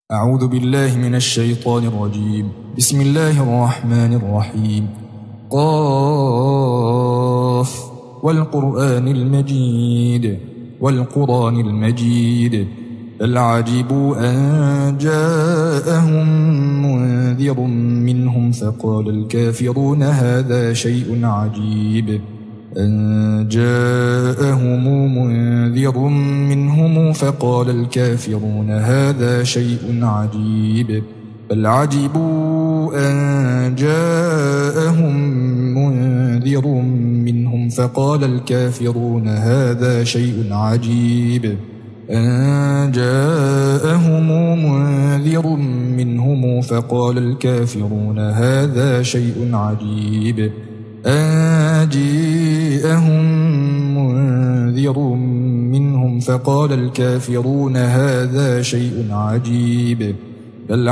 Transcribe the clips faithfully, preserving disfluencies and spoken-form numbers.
أعوذ بالله من الشيطان الرجيم. بسم الله الرحمن الرحيم. قاف والقرآن المجيد والقرآن المجيد بل عجبوا أن جاءهم منذر منهم فقال الكافرون هذا شيء عجيب أن جاءهم منذر منهم فقال الكافرون هذا شيء عجيب بل عجبوا أن جاءهم منذر منهم فقال الكافرون هذا شيء عجيب أن جاءهم منذر منهم فقال الكافرون هذا شيء عجيب أن جاءهم منذر منهم فقال الكافرون هذا شيء عجيب بل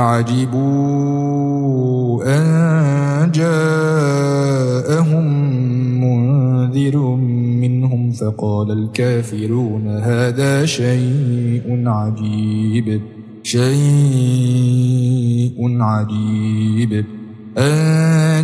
عجبوا أن جاءهم منذر منهم فقال الكافرون هذا شيء عجيب شيء عجيب أن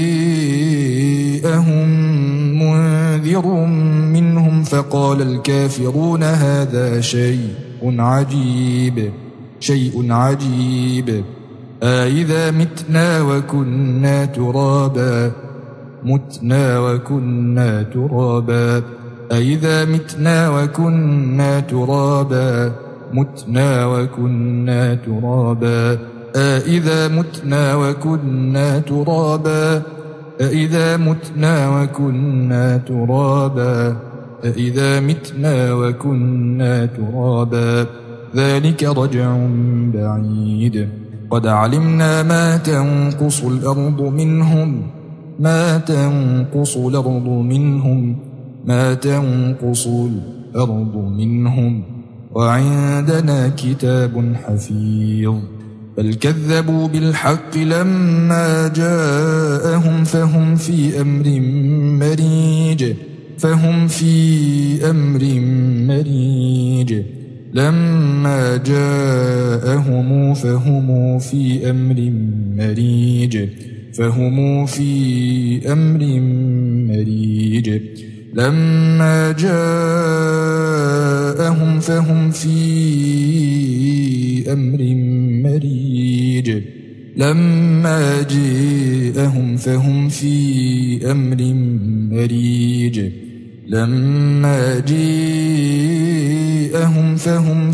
جاءهم منذر منهم فقال الكافرون هذا شيء عجيب شيء عجيب أإذا متنا وكنا ترابا متنا وكنا ترابا أإذا متنا وكنا ترابا متنا وكنا ترابا أإذا متنا وكنا ترابا أإذا متنا وكنا ترابا أإذا متنا وكنا ترابا ذلك رجع بعيد قد علمنا ما تنقص الأرض منهم ما تنقص الأرض منهم ما تنقص الأرض منهم وعندنا كتاب حفيظ بل كذبوا بالحق لما جاءهم فهم في أمر مريج فهم في أمر مريج لما جاءهم فهم في أمر مريج فهم في أمر مريج لما جاءهم فهم في أمر مريج لما جاءهم فهم في أمر مريج لما جاءهم فهم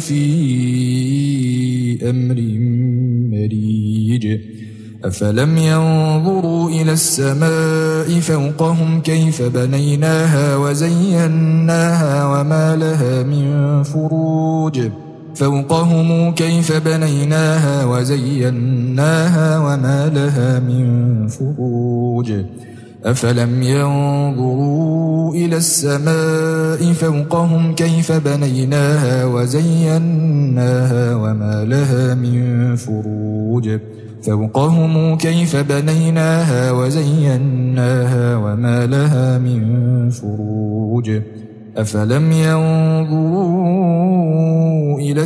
في أمر مريج أفلم ينظروا إلى السماء فوقهم كيف بنيناها وزيناها وما لها من فروج فوقهم كيف بنيناها وزيناها وما لها من فروج أفلم ينظروا إلى السماء فوقهم كيف بنيناها وزيناها وما لها من فروج فوقهم كيف بنيناها وزيناها وما لها من فروج أفلم ينظروا إلى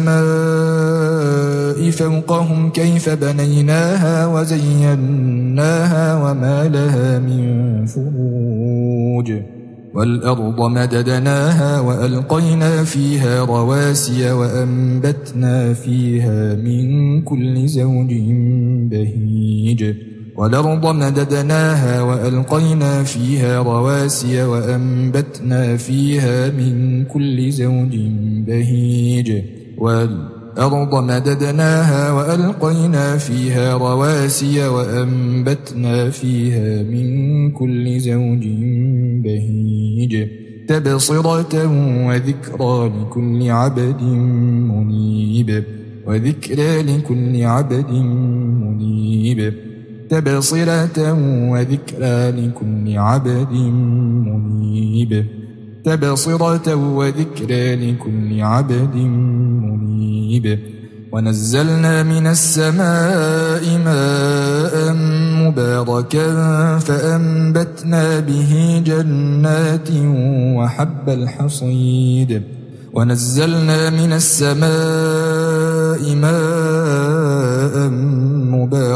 السماء فوقهم كيف بنيناها وزيناها وما لها من فروج والأرض مددناها وألقينا فيها رواسي وأنبتنا فيها من كل زوج بهيج والأرض مددناها وألقينا فيها رواسي وأنبتنا فيها من كل زوج بهيج والأرض مددناها وألقينا فيها رواسي وأنبتنا فيها من كل زوج بهيج تبصرة وذكرى لكل عبد منيب وذكرى لكل عبد منيب تبصرة وذكرى لكل عبد منيب تبصرة وذكرى لكل عبد منيب ونزلنا من السماء ماء مباركا فأنبتنا به جنات وحب الحصيد ونزلنا من السماء ماء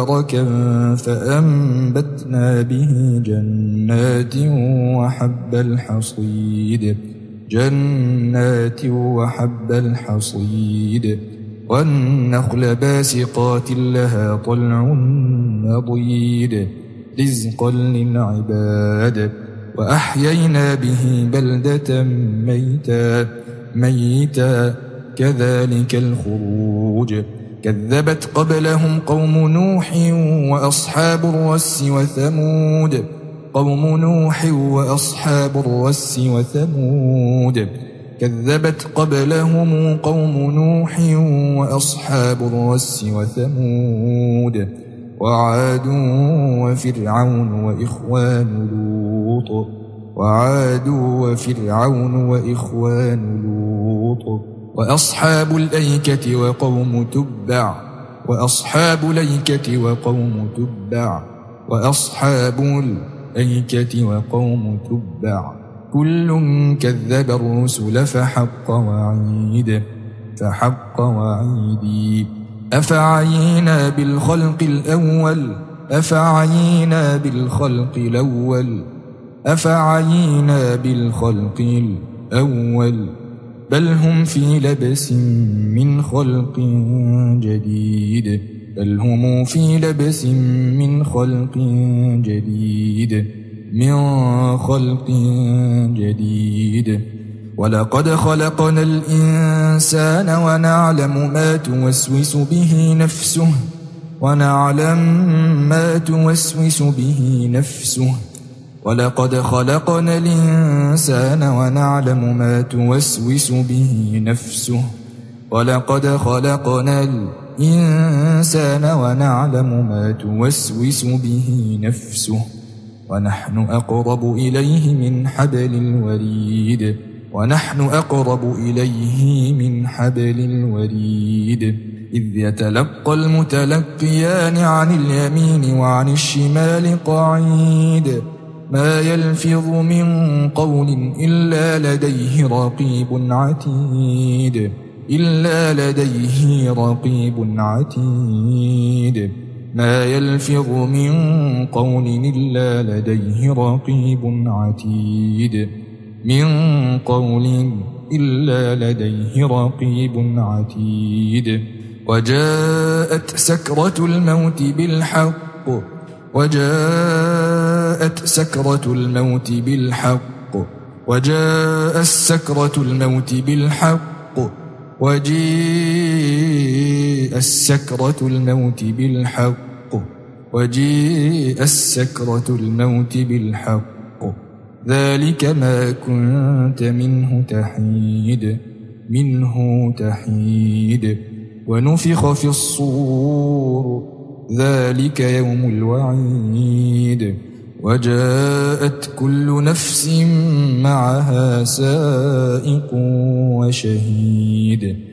مباركا فأنبتنا به جنات وحب الحصيد جنات وحب الحصيد والنخل باسقات لها طلع نضيد رزقا للعباد وأحيينا به بلدة ميتا ميتا كذلك الخروج كذبت قبلهم قوم نوح وأصحاب الرس وثمود قوم نوح وأصحاب الرس وثمود كذبت قبلهم قوم نوح وأصحاب الرس وثمود وعاد وفرعون وإخوان لوط وعاد وفرعون وإخوان لوط وأصحاب الأيكة وقوم تبع وأصحاب الأيكة وقوم تبع وأصحاب الأيكة وقوم تبع كل كذب الرسل فحق وعيد فحق وعيدي أفعينا بالخلق الأول أفعينا بالخلق الأول أفعينا بالخلق الأول بل هم في لبس من خلق جديد بل هم في لبس من خلق جديد من خلق جديد ولقد خلقنا الإنسان ونعلم ما توسوس به نفسه ونعلم ما توسوس به نفسه ولقد خلقنا الإنسان ونعلم ما توسوس به نفسه ولقد خلقنا الإنسان ونعلم ما توسوس به نفسه ونحن أقرب إليه من حبل الوريد ونحن أقرب إليه من حبل الوريد إذ يتلقى المتلقيان عن اليمين وعن الشمال قعيد ما يلفظ من قول إلا لديه رقيب عتيد إلا لديه رقيب عتيد ما يلفظ من قول إلا لديه رقيب عتيد من قول إلا لديه رقيب عتيد وجاءت سكرة الموت بالحق وجاءت سكرة الموت بالحق وجاء السكرة الموت بالحق وجيء السكرة الموت بالحق وجيء السكرة الموت بالحق ذلك ما كنت منه تحيد منه تحيد ونفخ في الصور ذلك يوم الوعيد وجاءت كل نفس معها سائق وشهيد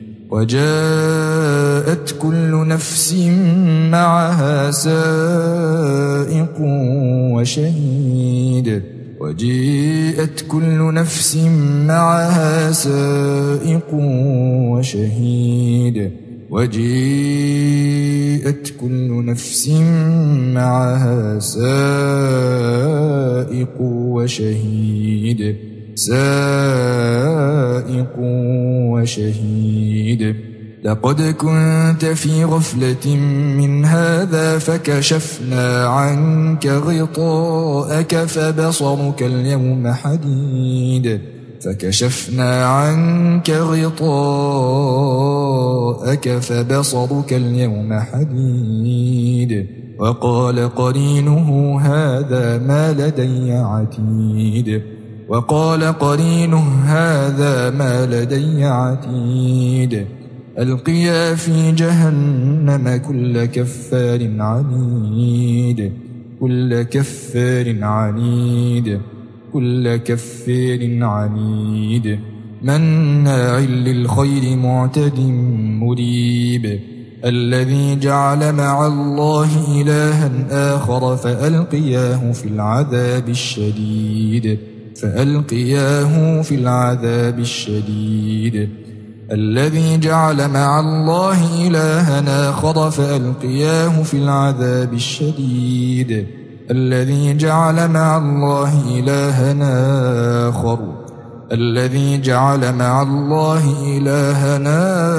وجاءت كل نفس معها سائق وشهيد وجيءت كل نفس معها سائق وشهيد وجيءت كل نفس معها سائق وشهيد سائق وشهيد لقد كنت في غفلة من هذا فكشفنا عنك غطاءك فبصرك اليوم حديد فكشفنا عنك غطاءك فبصرك اليوم حديد وقال قرينه هذا ما لدي عتيد وقال قرينه هذا ما لدي عتيد ألقيا في جهنم كل كفار عنيد كل كفار عنيد كل كفار عنيد مناع للخير معتد مريب الذي جعل مع الله إلها آخر فألقياه في العذاب الشديد فألقياه في العذاب الشديد الذي جعل مع الله إلها آخر فألقياه في العذاب الشديد الذي جعل مع الله إلها آخر الذي جعل مع الله إلها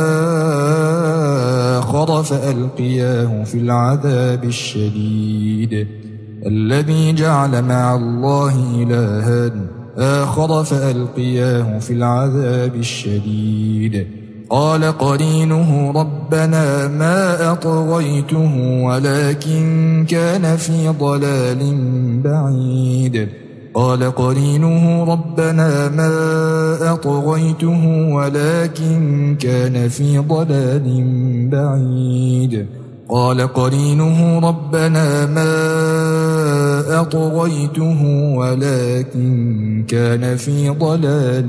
آخر فألقياه في العذاب الشديد الذي جعل مع الله إلها آخر فألقياه في العذاب الشديد قال قرينه ربنا ما أطغيته ولكن كان في ضلال بعيد قال قرينه ربنا ما أطغيته ولكن كان في ضلال بعيد قال قرينه ربنا ما أطغيته ولكن كان في ضلال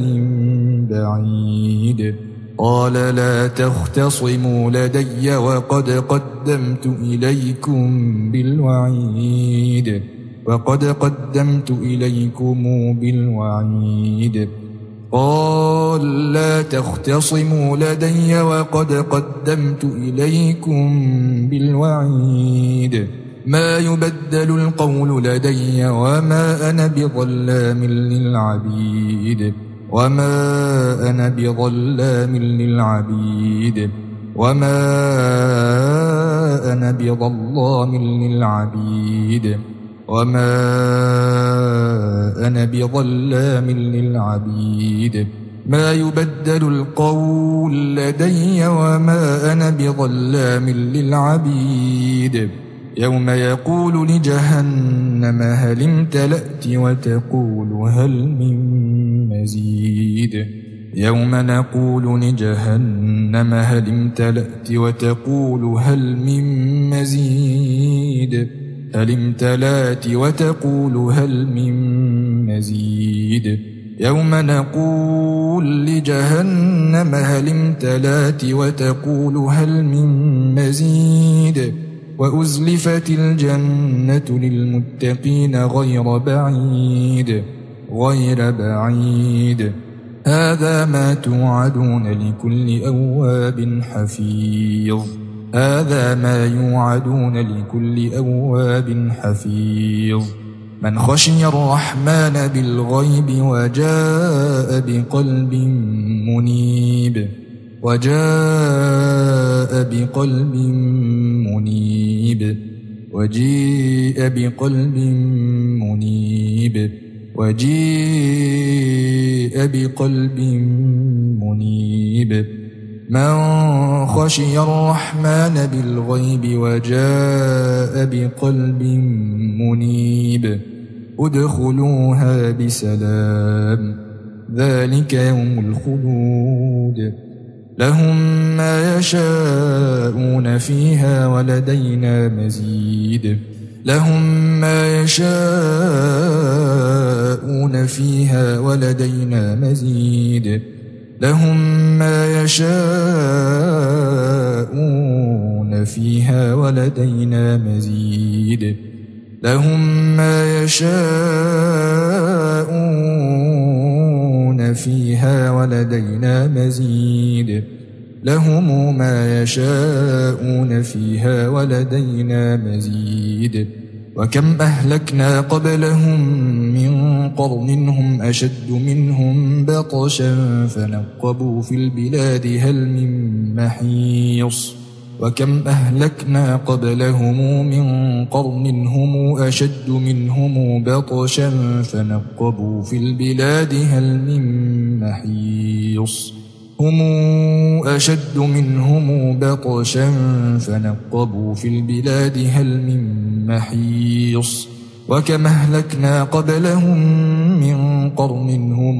بعيد قال لا تختصموا لدي وقد قدمت إليكم بالوعيد وقد قدمت إليكم بالوعيد قال لا تختصموا لدي وقد قدمت إليكم بالوعيد ما يبدل القول لدي وما أنا بظلام للعبيد وما أنا بظلام للعبيد وما أنا بظلام للعبيد وما أنا بظلام للعبيد ما يبدل القول لدي وما أنا بظلام للعبيد يوم يقول لجهنم هل امتلأت وتقول هل من مزيد يوم نقول لجهنم هل امتلأت وتقول هل من مزيد هل امتلأت وتقول هل من مزيد يوم نقول لجهنم هل امتلأت وتقول هل من مزيد وأزلفت الجنة للمتقين غير بعيد غير بعيد هذا ما توعدون لكل أواب حفيظ هذا ما يوعدون لكل أواب حفيظ من خشي الرحمن بالغيب وجاء بقلب منيب وجاء بقلب منيب وجيء بقلب منيب وجيء بقلب منيب من خشي الرحمن بالغيب وجاء بقلب منيب ادخلوها بسلام ذلك يوم الخلود لهم ما يشاءون فيها ولدينا مزيد لهم ما يشاءون فيها ولدينا مزيد لهم ما يشاءون فيها ولدينا مزيد لهم ما يشاءون فيها ولدينا مزيد لهم ما يشاءون فيها ولدينا مزيد وكم أهلكنا قبلهم من قرن هم أشد منهم بطشا فنقبوا في البلاد هل من محيص وكم أهلكنا قبلهم من قرن هم أشد منهم بطشا فنقبوا في البلاد هل من محيص هم أشد منهم بطشا فنقبوا في البلاد هل من محيص وكم أهلكنا قبلهم من قرن هم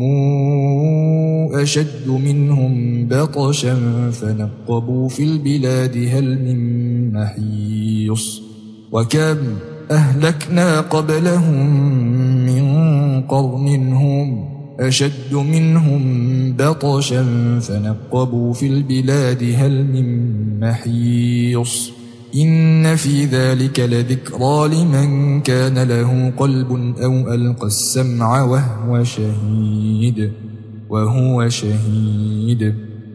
أشد منهم بطشا فنقبوا في البلاد هل من محيص وكم أهلكنا قبلهم من قرن هم أشد منهم بطشا فنقبوا في البلاد هل من محيص إن في ذلك لذكرى لمن كان له قلب أو ألقى السمع وهو شهيد وهو شهيد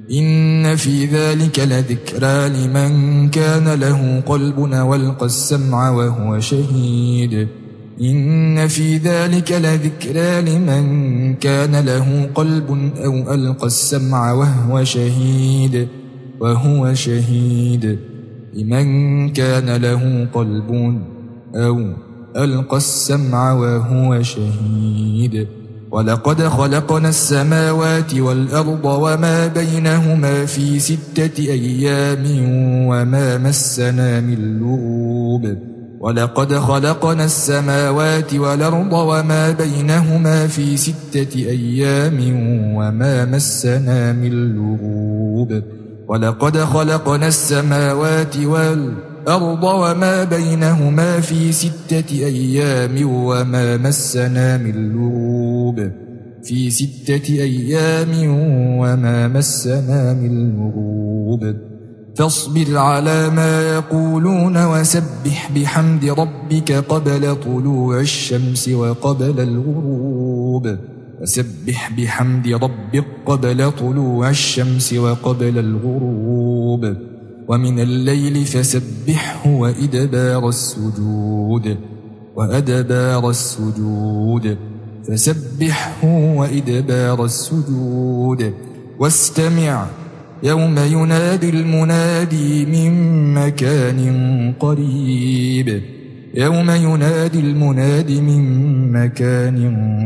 إن في ذلك لذكرى لمن كان له قلب أو ألقى السمع وهو شهيد إن في ذلك لذكرى لمن كان له قلب أو ألقى السمع وهو شهيد وهو شهيد لمن كان له قلب أو ألقى السمع وهو شهيد ولقد خلقنا السماوات والأرض وما بينهما في ستة أيام وما مسنا من لغوب ولقد خلقنا السماوات والأرض وما بينهما في ستة أيام وما مسنا من لغوب ولقد خلقنا السماوات والأرض وما بينهما في ستة أيام وما مسنا من لغوب في ستة أيام وما مسنا من لغوب فاصبر على ما يقولون وسبح بحمد ربك قبل طلوع الشمس وقبل الغروب وسبح بحمد ربك قبل طلوع الشمس وقبل الغروب ومن الليل فسبحه وإدبار السجود وأدبار السجود فسبحه وإدبار السجود واستمع يوم ينادي المنادي من مكان قريب يوم ينادي المنادي من مكان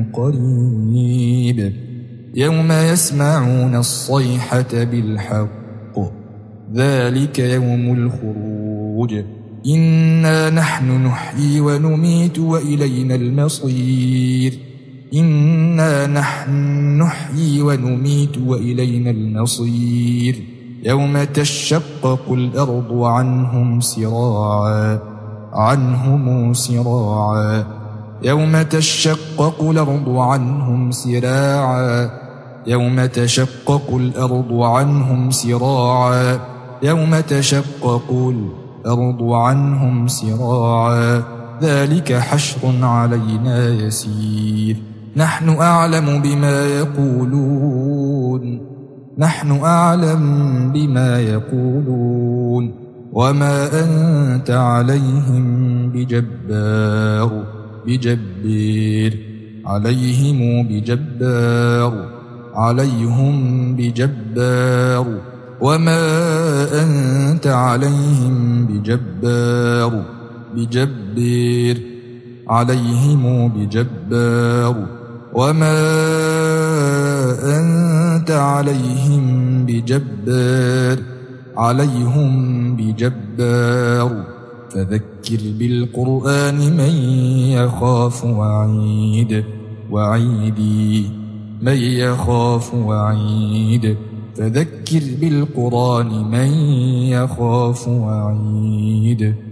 قريب يوم يسمعون الصيحة بالحق ذلك يوم الخروج إنا نحن نحيي ونميت وإلينا المصير إنا نحن نحيي ونميت وإلينا المصير يوم تشقق الأرض عنهم سراعا عنهم سراعا يوم تشقق الأرض عنهم سراعا يوم تشقق الأرض عنهم سراعا يوم تشقق الأرض عنهم سراعا ذلك حشر علينا يسير نحن أعلم بما يقولون نحن أعلم بما يقولون وما أنت عليهم بجبار بجبير عليهم بجبار عليهم بجبار وما أنت عليهم بجبار بجبير عليهم بجبار وما أنت عليهم بجبار عليهم بجبار فذكر بالقرآن من يخاف وعيد وعيدي من يخاف وعيد فذكر بالقرآن من يخاف وعيد